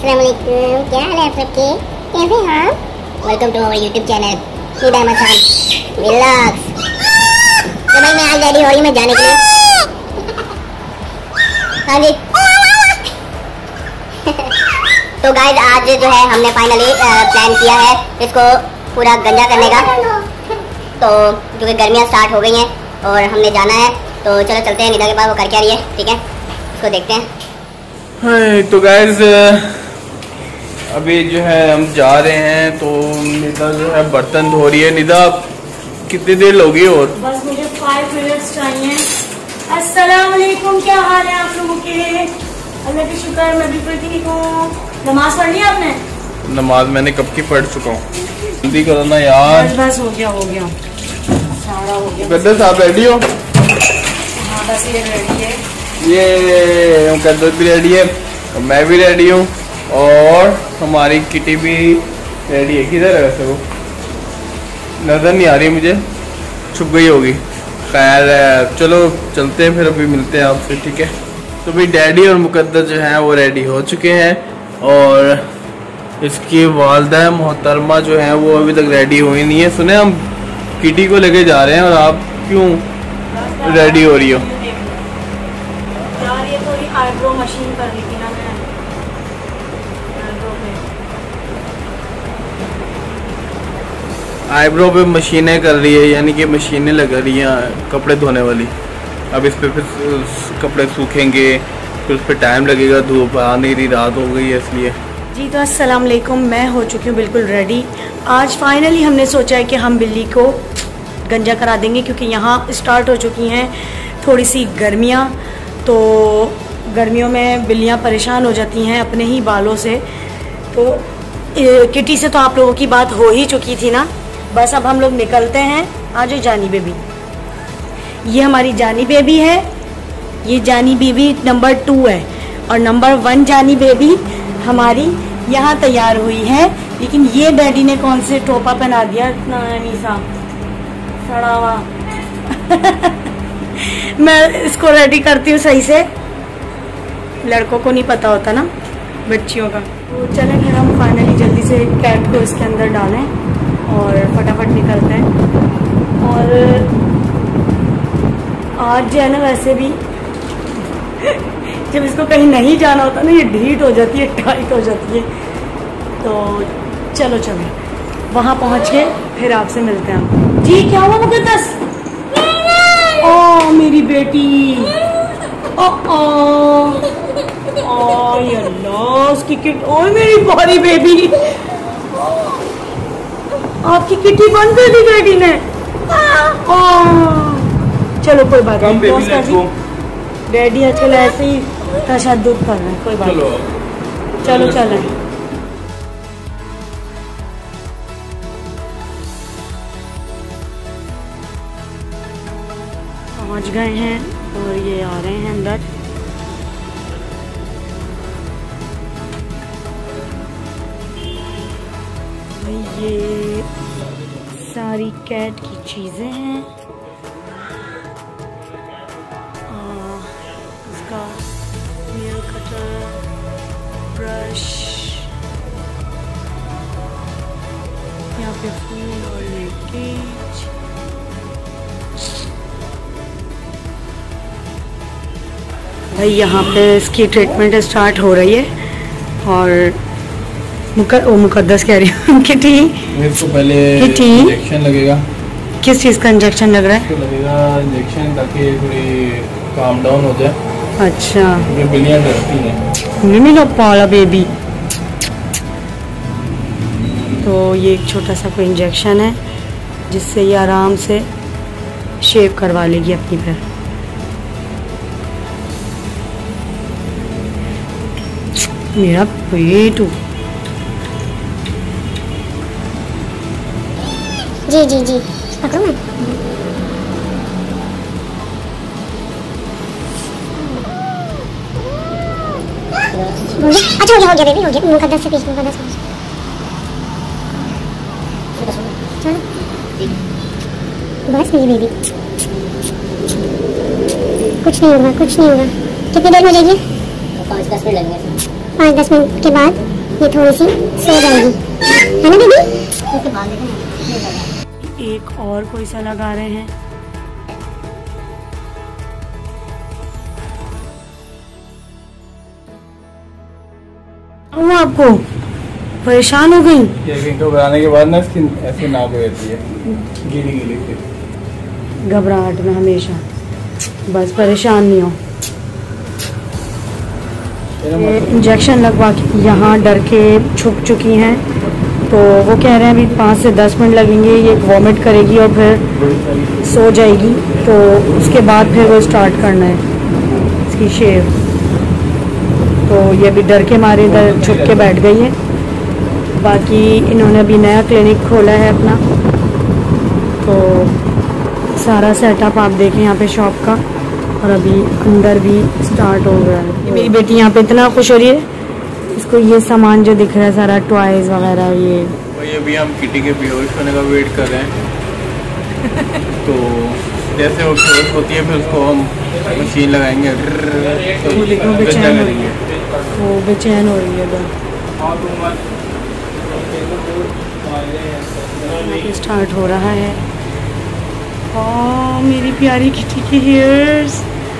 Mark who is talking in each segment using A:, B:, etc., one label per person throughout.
A: अस्सलाम वालेकुम, क्या हाल है आप सबके? कैसे हैं? Welcome to our YouTube channel Nida Ahmad Khan vlogs. तो भाई मैं आज रेडी हो रही हूँ मैं जाने के लिए। हाँ जी। तो गाइस आज जो है हमने फाइनली प्लान किया है इसको पूरा गंजा करने का। तो क्योंकि गर्मियाँ स्टार्ट हो गई हैं और हमने जाना है, तो चलो चलते हैं निदा के पास, वो कर क्या रही है, ठीक है, उसको देखते हैं।
B: तो गाइस अभी जो है हम जा रहे हैं, तो निदा जो है बर्तन धो रही है। निदा कितनी देर लोगी? और
C: बस मुझे 5 मिनट्स चाहिए। अस्सलाम वालेकुम, क्या हाल है आप लोगों के? अल्लाह की शुक्र मैं बिल्कुल ठीक हूँ। नमाज पढ़ ली आपने?
B: नमाज मैंने कब की पढ़ चुका हूँ। जल्दी करो ना यार।
C: बस हो गया सारा हो गया।
B: मुकद्दस आप रेडी हो?
C: हाँ बस ये रेडी है।
B: ये मुकद्दस भी रेडी है, मैं भी रेडी हूँ और हमारी किटी भी रेडी है। किधर है वैसे? वो नजर नहीं आ रही मुझे, छुप गई होगी। खैर चलो चलते हैं फिर, अभी मिलते हैं आपसे, ठीक है। तो भाई डैडी और मुकद्दस जो हैं वो रेडी हो चुके हैं और इसकी वालदा मोहतरमा जो है वो अभी तक रेडी हुई नहीं है। सुने हम किटी को लेके जा रहे हैं और आप क्यों रेडी हो रही हो?
C: यार ये थोड़ी आईब्रो मशीन कर ली थी ना मैं,
B: आईब्रो पे मशीनें कर रही है, यानी कि मशीनें लगा रही हैं कपड़े धोने वाली। अब इस पे फिर कपड़े सूखेंगे, फिर उस पर टाइम लगेगा, धूप आ नहीं रही, रात हो गई है इसलिए।
C: जी तो अस्सलाम वालेकुम, मैं हो चुकी हूँ बिल्कुल रेडी। आज फाइनली हमने सोचा है कि हम बिल्ली को गंजा करा देंगे, क्योंकि यहाँ स्टार्ट हो चुकी हैं थोड़ी सी गर्मियाँ। तो गर्मियों में बिल्लियाँ परेशान हो जाती हैं अपने ही बालों से। तो किटी से तो आप लोगों की बात हो ही चुकी थी ना। बस अब हम लोग निकलते हैं। आज जानी बेबी, ये हमारी जानी बेबी है, ये जानी बेबी नंबर 2 है और नंबर 1 जानी बेबी हमारी यहाँ तैयार हुई है। लेकिन ये डैडी ने कौन से टोपा पहना दिया इतना नीसा सड़ा हुआ। मैं इसको रेडी करती हूँ सही से, लड़कों को नहीं पता होता ना बच्चियों का। तो चलें फिर हम फाइनली जल्दी से कैट को इसके अंदर डालें और फटाफट निकलते हैं। और आज जो है ना वैसे भी जब इसको कहीं नहीं जाना होता ना, ये ढीठ हो जाती है, टाइट हो जाती है। तो चलो चलो वहाँ पहुँच के फिर आपसे मिलते हैं हम। जी क्या हुआ मुकद्दस? ओ मेरी बेटी, ओ अल्लाह उसकी किट, ओ मेरी बड़ी बेबी, आपकी किटी बंद कर दी बेटी ने। चलो कोई बात नहीं, डैडी आजकल ऐसे ही तशद्दुद कर रहे हैं, कोई बात नहीं। चलो चलो पहुंच गए हैं और ये आ रहे हैं अंदर। ये सारी कैट की चीजें हैं। उसका नेल कटर, ब्रश, यहाँ पे फूल और केज। भाई यहाँ पे इसकी ट्रीटमेंट स्टार्ट हो रही है और मुकद्दस कह रही हूँ किटी,
B: मेरे को पहले इंजेक्शन लगेगा।
C: किस चीज़ का इंजेक्शन लग रहा है?
B: तो लगेगा इंजेक्शन ताकि थोड़ी काम डाउन हो जाए।
C: अच्छा,
B: बिल्लियाँ डरती हैं।
C: मिमी लोग पाला बेबी। तो ये एक छोटा सा कोई इंजेक्शन है जिससे ये आराम से शेव करवा लेगी अपनी फिर। मेरा पेट
A: जी जी जी पकड़ो ना। अच्छा हो गया बेबी, हो गया। मुकद्दस से पीछे, मुकद्दस चलो बस मेरी बेबी, कुछ नहीं होगा, कुछ नहीं होगा। कितनी देर में हो जाएगी? 5-10 मिनट लगेंगे।
D: 5-10 मिनट के बाद ये थोड़ी सी सो जाएगी, है ना दीदी?
C: एक और कोई सा लगा रहे हैं। वो आपको परेशान हो गई?
B: इनको बनाने के बाद ना स्किन ऐसे नाक हो जाती है, गीली गीली से।
C: घबराहट में हमेशा, बस परेशान नहीं हो। ये इंजेक्शन लगवा के यहाँ डर के छुप चुकी हैं, तो वो कह रहे हैं अभी 5 से 10 मिनट लगेंगे। ये वॉमिट करेगी और फिर सो जाएगी, तो उसके बाद फिर वो स्टार्ट करना है इसकी शेव। तो ये भी डर के मारे इधर छुप के बैठ गई है। बाकी इन्होंने अभी नया क्लिनिक खोला है अपना, तो सारा सेटअप आप देखें यहाँ पे शॉप का, और अभी अंदर भी स्टार्ट हो गया है। मेरी बेटी यहाँ पे इतना खुश हो रही है, इसको ये सामान जो दिख रहा है सारा टॉयज वगैरह, ये
B: वही अभी हम किटी के बेहोश होने का वेट कर रहे हैं। तो जैसे वो बेहोश होती है फिर उसको हम मशीन लगाएंगे, तो
C: बेचैन करेंगे। वो बेचैन हो रही है इधर। स्टार्ट हो रहा है। ओह मेरी प्यारी किटी की हेयर्स।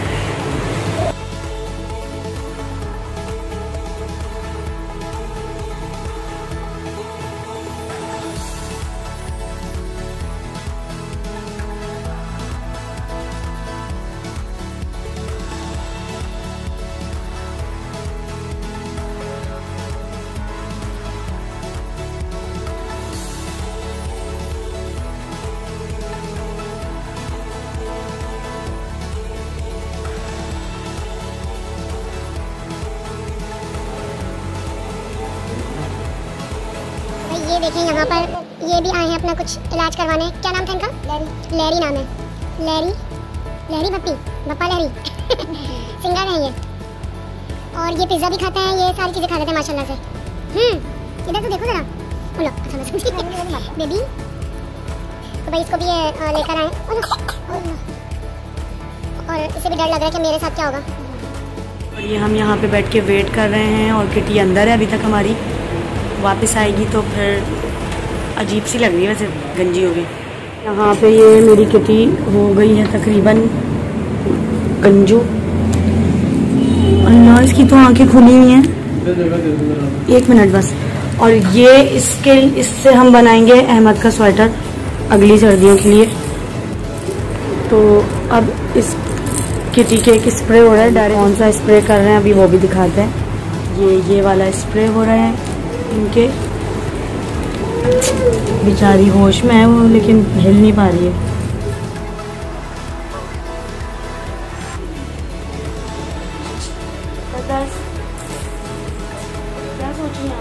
D: ये देखें यहाँ पर ये भी आए हैं अपना कुछ इलाज करवाने। क्या नाम था इनका? लहरी नाम है। लहरी बप्पा लहरी सिंगर है ये, और ये पिज्ज़ा भी खाते हैं, ये सारी चीज़ें खा लेते हैं माशाल्लाह से। इधर तो देखो जरा, बोलो अच्छा बेबी। तो भाई इसको भी लेकर आए, और इसे भी डर लग रहा है कि मेरे साथ क्या होगा।
C: और ये हम यहाँ पे बैठ के वेट कर रहे हैं, और किटी अंदर है अभी तक हमारी, वापस आएगी तो फिर अजीब सी लग रही है, वैसे गंजी हो गई। यहाँ पे ये मेरी किटी हो गई है तकरीबन गंजू। अल्लाह इसकी तो आंखें खुली हुई हैं। 1 मिनट बस। और ये इससे हम बनाएंगे अहमद का स्वेटर अगली सर्दियों के लिए। तो अब इस किटी के एक स्प्रे हो रहा है, डायरेक्ट कौन सा स्प्रे कर रहे हैं अभी वो भी दिखाते हैं। ये वाला स्प्रे हो रहा है इनके। बेचारी होश में है वो, लेकिन हिल नहीं पा रही है। क्या सोच रही हैं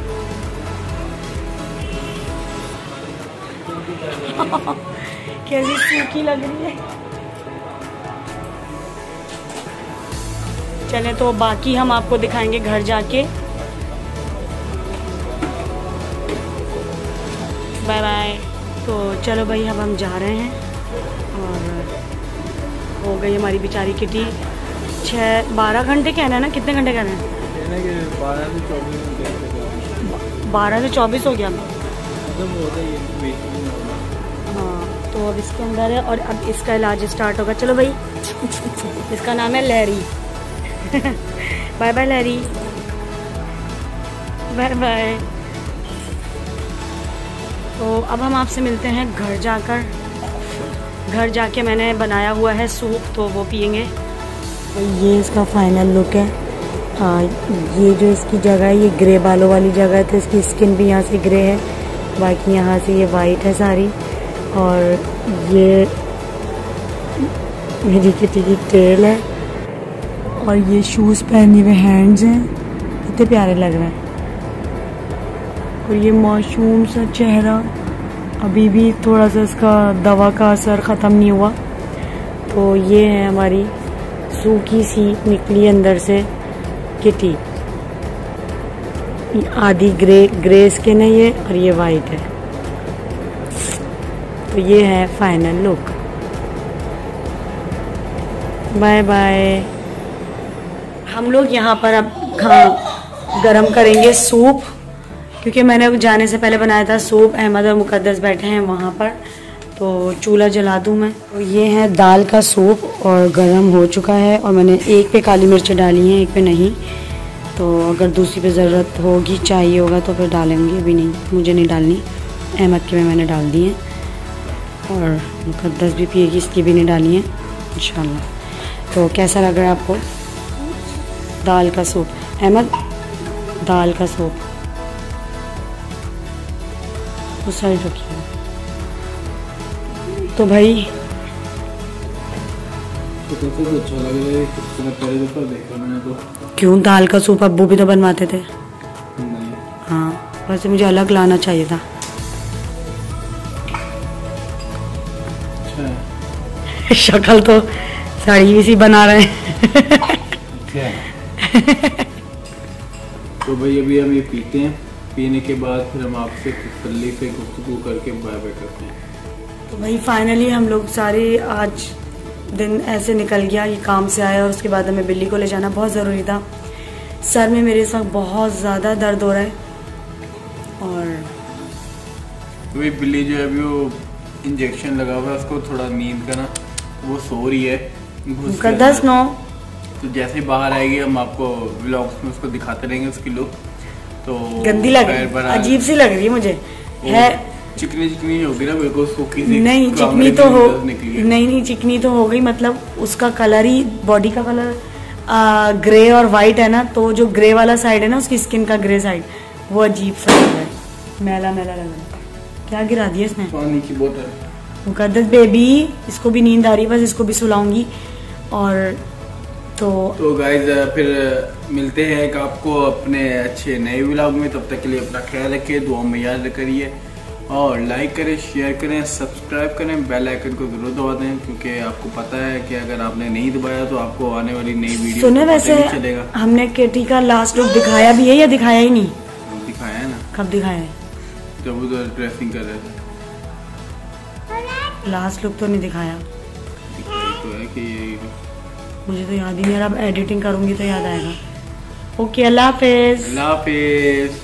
C: आप? कैसी सूखी लग रही है। चले तो बाकी हम आपको दिखाएंगे घर जाके। Bye bye. तो चलो भाई अब हम जा रहे हैं, और हो गई हमारी बेचारी किटी 12 घंटे कहना है ना, कितने घंटे कहना है? 12 से 24 हो गया। हाँ तो अब इसके अंदर है, और अब इसका इलाज स्टार्ट होगा। चलो भाई इसका नाम है Lahari. Bye bye Lahari, bye bye. तो अब हम आपसे मिलते हैं घर जाकर। घर जाके मैंने बनाया हुआ है सूप, तो वो पियेंगे। ये इसका फाइनल लुक है। ये जो इसकी जगह है ये ग्रे बालों वाली जगह है, तो इसकी स्किन भी यहाँ से ग्रे है, बाकी यहाँ से ये वाइट है सारी। और ये मेरी किटी की टेल है, और ये शूज़ पहने हुए हैंड्स हैं, कितने प्यारे लग रहे हैं। और ये मासूम सा चेहरा, अभी भी थोड़ा सा इसका दवा का असर ख़त्म नहीं हुआ। तो ये है हमारी सूखी सी निकली अंदर से किटी। आधी ग्रे स्किन है ये, और ये वाइट है। तो ये है फाइनल लुक। Bye bye. हम लोग यहाँ पर अब गरम करेंगे सूप, क्योंकि मैंने जाने से पहले बनाया था सूप। अहमद और मुकद्दस बैठे हैं वहाँ पर, तो चूल्हा जला दूँ मैं। तो ये है दाल का सूप और गरम हो चुका है, और मैंने एक पे काली मिर्च डाली है, एक पे नहीं। तो अगर दूसरी पे ज़रूरत होगी, चाहिए होगा तो फिर डालेंगे, अभी नहीं, मुझे नहीं डालनी। अहमद के में मैंने डाल दी है, और मुकद्दस भी पिएगी, इसकी भी नहीं डाली है इंशाल्लाह। तो कैसा लग रहा है आपको दाल का सूप? अहमद, दाल का सूप उस साइड रखिए। तो भाई
B: तो कैसे तो अच्छा लग रहा है, पहले दफा देखा मैंने तो।
C: क्यों, दाल का सूप अब्बू भी तो बनवाते थे।
B: नहीं।
C: हाँ, वैसे मुझे अलग लाना चाहिए था।
B: अच्छा।
C: शक्ल तो साड़ी सी बना रहे हैं।
B: तो भाई अभी हम ये पीते हैं, पीने के बाद फिर हम आपसे तसल्ली से गुफ्तगू करके बाय बाय करते हैं।
C: तो भाई फाइनली हम लोग सारे, आज दिन ऐसे निकल गया, ये काम से आया और उसके बाद हमें बिल्ली को ले जाना बहुत ज़रूरी था। सर में मेरे इस वक्त बहुत ज़्यादा दर्द हो रहा है, और
B: वही बिल्ली जो है अभी वो इंजेक्शन लगा हुआ है, उसको थोड़ा नींद का ना, वो सो रही है।
C: मुकद्दस नो,
B: तो जैसे ही बाहर आएगी हम आपको व्लॉग्स में उसको दिखाते रहेंगे उसकी लुक। तो
C: गंदी लग रही, अजीब सी लग रही है मुझे। है
B: चिकनी चिकनी होगी ना, बिल्कुल सूखी सी।
C: नहीं चिकनी तो हो, नहीं चिकनी तो हो गई, मतलब उसका कलर ही, बॉडी का कलर ग्रे और वाइट है ना, तो जो ग्रे वाला साइड है ना उसकी स्किन का ग्रे साइड, वो अजीब सा लग रहा है, मैला मैला लग रहा है। क्या गिरा दिया इसने?
B: पानी की बोतल।
C: मुकद्दस बेबी, इसको भी नींद आ रही है, बस इसको भी सुलाऊंगी। और तो
B: गाइज फिर मिलते हैं एक आपको अपने अच्छे नए व्लॉग में। तब तक के लिए अपना ख्याल रखिए, दुआ में याद करिए, और लाइक करें, शेयर करें, सब्सक्राइब करें, बेल आइकन को जरूर दबा दें, क्योंकि आपको पता है कि अगर आपने नहीं दबाया तो आपको आने वाली नई वीडियो
C: सुने। वैसे चलेगा। हमने केटी का लास्ट लुक दिखाया भी है या दिखाया ही नहीं?
B: दिखाया है ना।
C: कब दिखाया है?
B: जब उधर ड्रेसिंग कर रहे थे।
C: लास्ट लुक तो नहीं दिखाया।
B: तो है कि
C: मुझे तो याद ही नहीं, अब एडिटिंग करूंगी तो याद आएगा। ओके, अल्लाह हाफिज।
B: अल्लाह हाफिज।